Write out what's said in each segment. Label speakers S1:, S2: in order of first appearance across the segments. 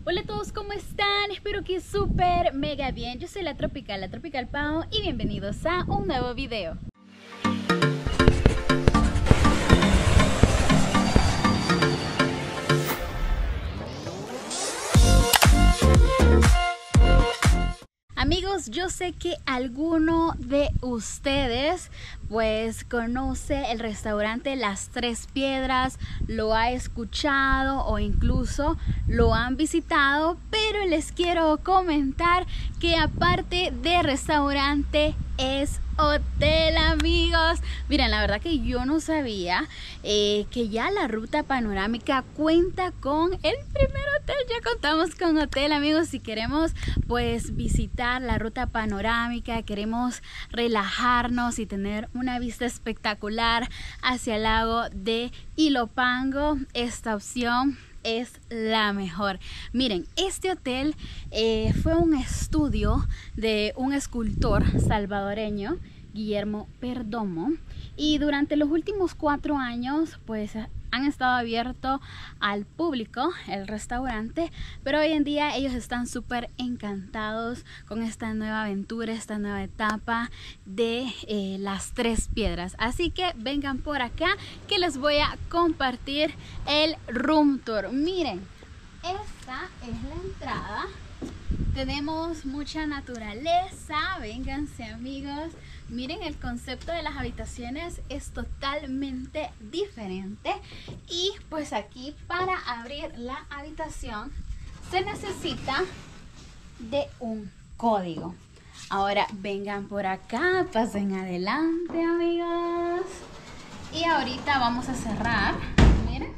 S1: Hola a todos, ¿cómo están? Espero que súper mega bien. Yo soy la Tropical Pau y bienvenidos a un nuevo video. Amigos, yo sé que alguno de ustedes pues conoce el restaurante Las Tres Piedras, lo ha escuchado o incluso lo han visitado, pero les quiero comentar que aparte de restaurante es hotel, amigos. Miren, la verdad que yo no sabía que ya la ruta panorámica cuenta con el primer hotel. Ya contamos con hotel, amigos. Si queremos pues visitar la ruta panorámica, queremos relajarnos y tener una vista espectacular hacia el lago de Ilopango, esta opción es la mejor. Miren, este hotel fue un estudio de un escultor salvadoreño, Guillermo Perdomo, y durante los últimos 4 años pues han estado abiertos al público el restaurante, pero hoy en día ellos están súper encantados con esta nueva aventura, esta nueva etapa de Las Tres Piedras. Así que vengan por acá que les voy a compartir el room tour. Miren, esta es la entrada. Tenemos mucha naturaleza, vénganse, amigos. Miren, el concepto de las habitaciones es totalmente diferente. Y pues aquí para abrir la habitación se necesita de un código. Ahora vengan por acá, pasen adelante, amigos. Y ahorita vamos a cerrar, miren.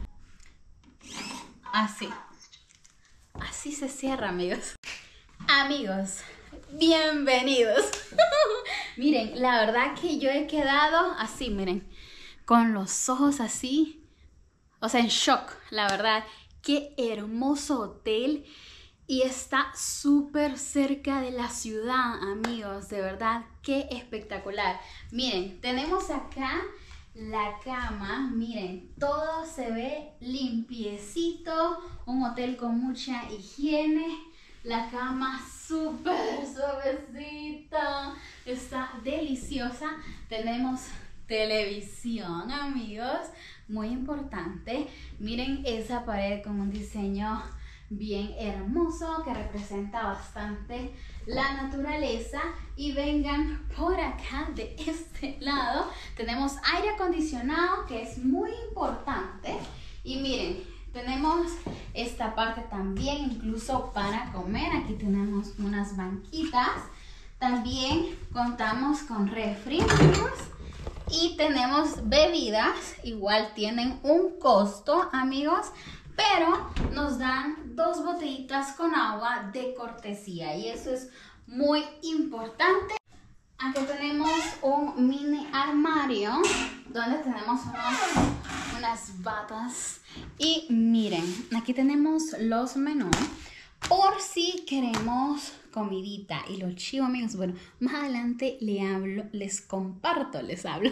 S1: Así se cierra, amigos. Amigos, bienvenidos. Miren, la verdad que yo he quedado así, miren, con los ojos así, o sea, en shock, la verdad. Qué hermoso hotel y está súper cerca de la ciudad, amigos, de verdad, qué espectacular. Miren, tenemos acá la cama, miren, todo se ve limpiecito, un hotel con mucha higiene. La cama súper suavecita, está deliciosa. Tenemos televisión, amigos, muy importante. Miren esa pared con un diseño bien hermoso que representa bastante la naturaleza. Y vengan por acá de este lado, tenemos aire acondicionado, que es muy importante. Y miren, tenemos esta parte también incluso para comer. Aquí tenemos unas banquitas. También contamos con refri, amigos. Y tenemos bebidas. Igual tienen un costo, amigos, pero nos dan 2 botellitas con agua de cortesía. Y eso es muy importante. Aquí tenemos un mini armario donde tenemos unas batas. Y miren, aquí tenemos los menús por si queremos comidita. Y lo chivo, amigos, bueno, más adelante les hablo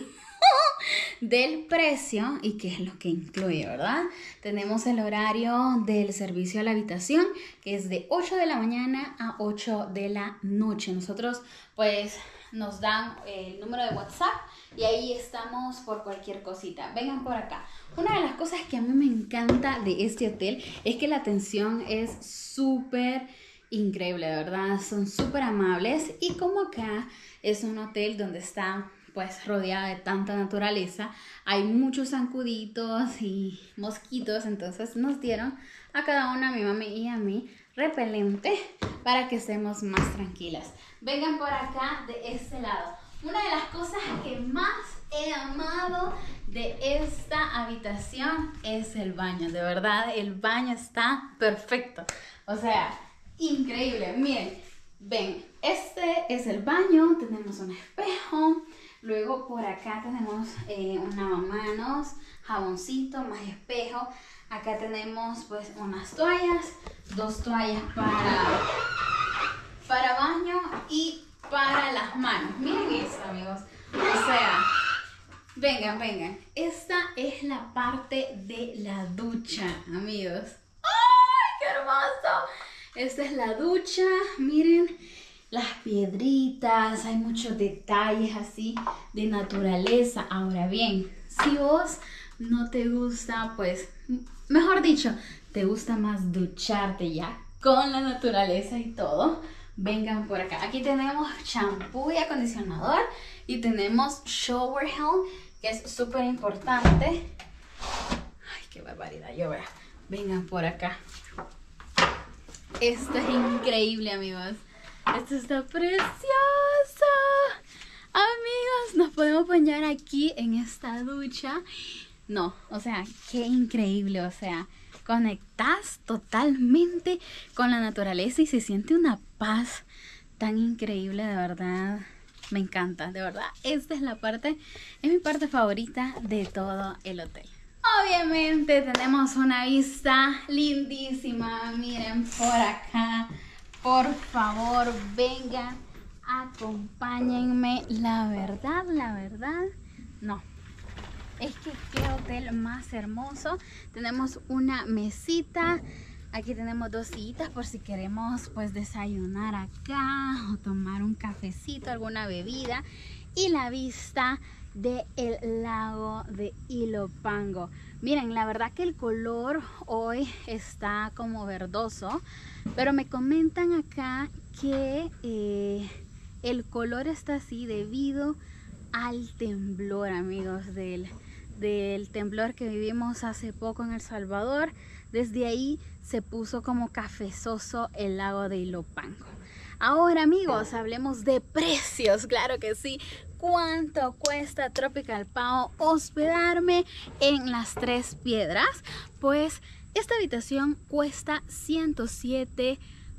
S1: del precio y qué es lo que incluye, ¿verdad? Tenemos el horario del servicio a la habitación, que es de 8 de la mañana a 8 de la noche. Nosotros pues nos dan el número de WhatsApp y ahí estamos por cualquier cosita. Vengan por acá. Una de las cosas que a mí me encanta de este hotel es que la atención es súper increíble, de verdad. Son súper amables. Y como acá es un hotel donde está pues rodeada de tanta naturaleza, hay muchos zancuditos y mosquitos, entonces nos dieron a cada una, a mi mami y a mí, repelente para que estemos más tranquilas. Vengan por acá de este lado. Una de las cosas que más he amado de esta habitación es el baño. De verdad, el baño está perfecto. O sea, increíble. Miren, ven, este es el baño. Tenemos un espejo. Luego por acá tenemos un lavamanos, jaboncito, más espejo. Acá tenemos pues unas toallas, 2 toallas para baño y para las manos. Miren esto, amigos. O sea, vengan. Esta es la parte de la ducha, amigos. ¡Ay, qué hermoso! Esta es la ducha, miren las piedritas, hay muchos detalles así de naturaleza. Ahora bien, si vos no te gusta, pues, mejor dicho, te gusta más ducharte ya con la naturaleza y todo, vengan por acá. Aquí tenemos champú y acondicionador y tenemos shower gel, que es súper importante. Ay, qué barbaridad, yo vea. Vengan por acá. Esto es increíble, amigos. Esto está precioso. Amigos, nos podemos bañar aquí en esta ducha. No, o sea, qué increíble. O sea, conectas totalmente con la naturaleza y se siente una paz tan increíble, de verdad. Me encanta, de verdad. Esta es la parte, es mi parte favorita de todo el hotel. Obviamente tenemos una vista lindísima. Miren por acá. Por favor, vengan, acompáñenme. La verdad, no. Es que qué hotel más hermoso. Tenemos una mesita. Aquí tenemos 2 sillitas por si queremos pues desayunar acá o tomar un cafecito, alguna bebida. Y la vista del lago de Ilopango. Miren, la verdad que el color hoy está como verdoso, pero me comentan acá que el color está así debido al temblor, amigos, del temblor que vivimos hace poco en El Salvador. Desde ahí se puso como cafezoso el lago de Ilopango. Ahora, amigos, hablemos de precios, claro que sí. ¿Cuánto cuesta Tropical Pao hospedarme en las Tres Piedras? Pues esta habitación cuesta $107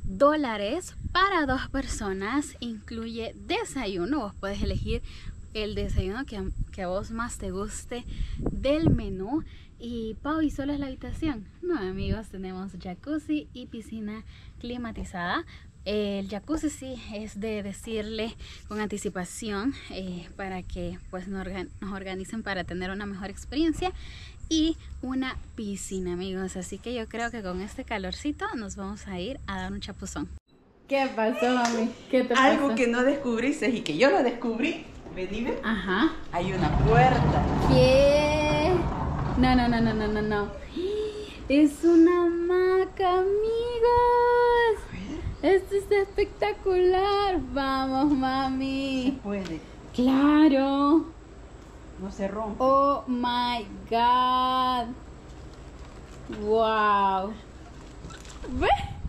S1: para 2 personas. Incluye desayuno. Vos puedes elegir el desayuno que a vos más te guste del menú. Y Pau, ¿y solo es la habitación? No, amigos, tenemos jacuzzi y piscina climatizada. El jacuzzi sí es de decirle con anticipación para que pues nos organicen para tener una mejor experiencia, y una piscina, amigos. Así que yo creo que con este calorcito nos vamos a ir a dar un chapuzón. ¿Qué pasó, mami? ¿Qué te pasó?
S2: Algo que no descubriste y que yo lo descubrí. Vení, ve.
S1: Ajá.
S2: Hay una puerta.
S1: ¿Qué? No. Es una hamaca, amigos. Esto está espectacular. Vamos, mami.
S2: Se puede.
S1: Claro.
S2: No se rompe.
S1: Oh my God. Wow. ¿Ve?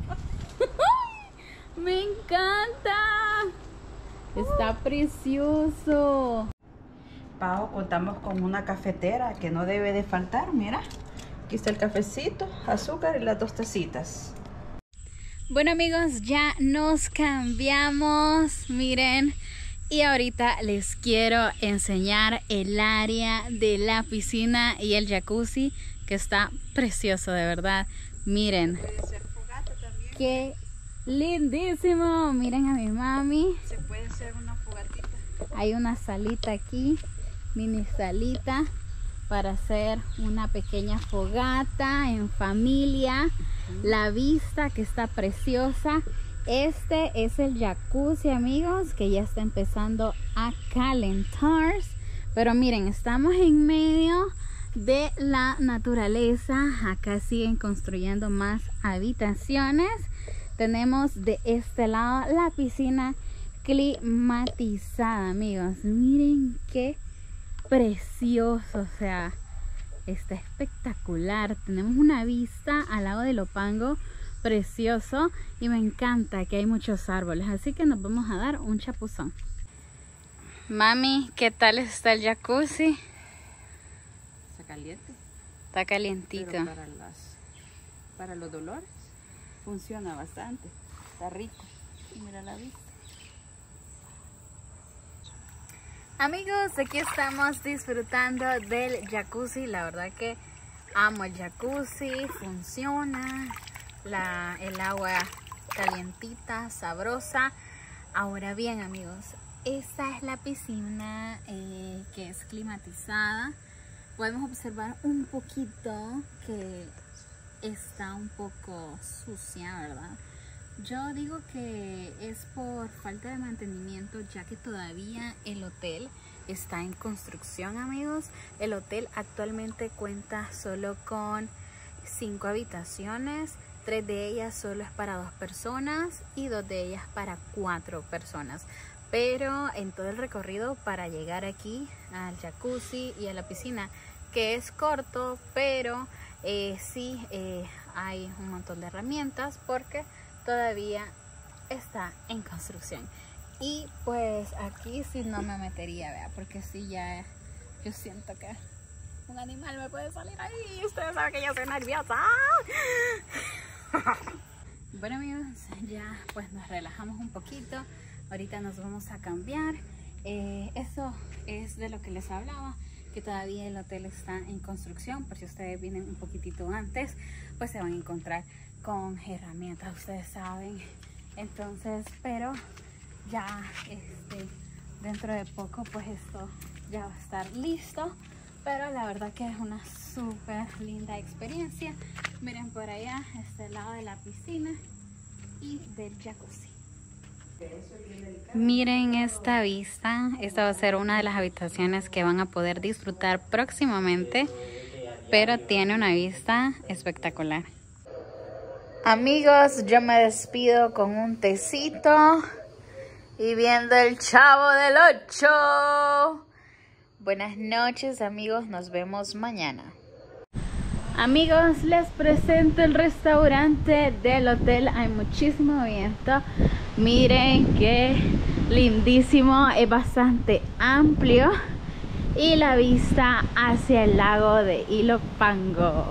S1: Me encanta. Está precioso.
S2: Pau, contamos con una cafetera que no debe de faltar. Mira, aquí está el cafecito, azúcar y las 2 tacitas.
S1: Bueno, amigos, ya nos cambiamos, miren, y ahorita les quiero enseñar el área de la piscina y el jacuzzi, que está precioso, de verdad. Miren, qué lindísimo. Miren a mi mami.
S2: Se puede hacer una fogatita.
S1: Hay una salita aquí, mini salita, para hacer una pequeña fogata en familia. La vista que está preciosa. Este es el jacuzzi, amigos, que ya está empezando a calentarse. Pero miren, estamos en medio de la naturaleza. Acá siguen construyendo más habitaciones. Tenemos de este lado la piscina climatizada, amigos. Miren qué precioso, o sea, está espectacular. Tenemos una vista al lago de Ilopango precioso, y me encanta que hay muchos árboles, así que nos vamos a dar un chapuzón. Mami, ¿qué tal está el jacuzzi?
S2: Está caliente.
S1: Está calientito.
S2: Pero para los dolores funciona bastante. Está rico. Y mira la vista.
S1: Amigos, aquí estamos disfrutando del jacuzzi. La verdad que amo el jacuzzi, funciona, el agua calientita, sabrosa. Ahora bien, amigos, esta es la piscina que es climatizada. Podemos observar un poquito que está un poco sucia, ¿verdad? Yo digo que es por falta de mantenimiento, ya que todavía el hotel está en construcción, amigos. El hotel actualmente cuenta solo con 5 habitaciones, 3 de ellas solo es para 2 personas y 2 de ellas para 4 personas. Pero en todo el recorrido para llegar aquí al jacuzzi y a la piscina, que es corto, pero sí hay un montón de herramientas porque todavía está en construcción. Y pues aquí sí no me metería, vea, porque sí ya yo siento que un animal me puede salir ahí. Ustedes saben que yo soy nerviosa. Bueno, amigos, ya pues nos relajamos un poquito. Ahorita nos vamos a cambiar. Eso es de lo que les hablaba, que todavía el hotel está en construcción. Por si ustedes vienen un poquitito antes, pues se van a encontrar con herramientas, ustedes saben. Entonces, pero ya dentro de poco pues esto ya va a estar listo. Pero la verdad que es una súper linda experiencia. Miren por allá, este lado de la piscina y del jacuzzi. Miren esta vista. Esta va a ser una de las habitaciones que van a poder disfrutar próximamente, pero tiene una vista espectacular. Amigos, yo me despido con un tecito y viendo el Chavo del 8. Buenas noches, amigos, nos vemos mañana. Amigos, les presento el restaurante del hotel. Hay muchísimo viento. Miren qué lindísimo, es bastante amplio y la vista hacia el lago de Ilopango.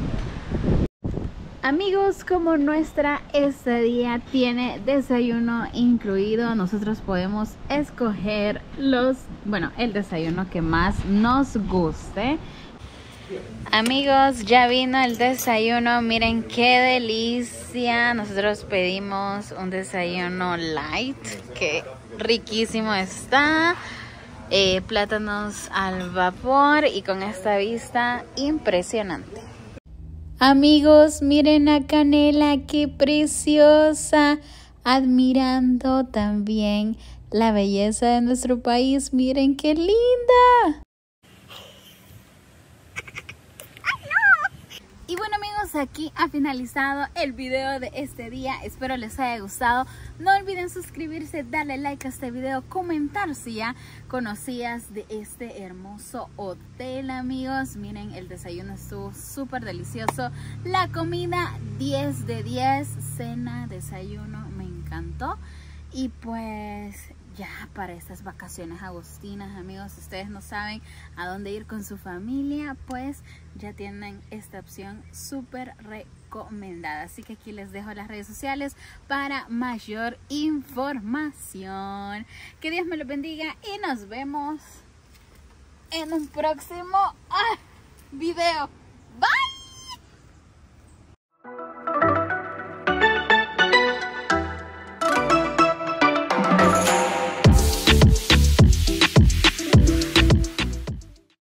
S1: Amigos, como nuestra estadía tiene desayuno incluido, nosotros podemos escoger el desayuno que más nos guste. Amigos, ya vino el desayuno, miren qué delicia. Nosotros pedimos un desayuno light, que riquísimo está. Plátanos al vapor y con esta vista impresionante. Amigos, miren a Canela, qué preciosa. Admirando también la belleza de nuestro país, miren qué linda. Y bueno, amigos, aquí ha finalizado el video de este día. Espero les haya gustado. No olviden suscribirse, darle like a este video, comentar si ya conocías de este hermoso hotel, amigos. Miren, el desayuno estuvo súper delicioso. La comida 10 de 10. Cena, desayuno, me encantó. Y pues ya para estas vacaciones agostinas, amigos, ustedes no saben a dónde ir con su familia, pues ya tienen esta opción súper recomendada. Así que aquí les dejo las redes sociales para mayor información. Que Dios me los bendiga y nos vemos en un próximo video. Bye.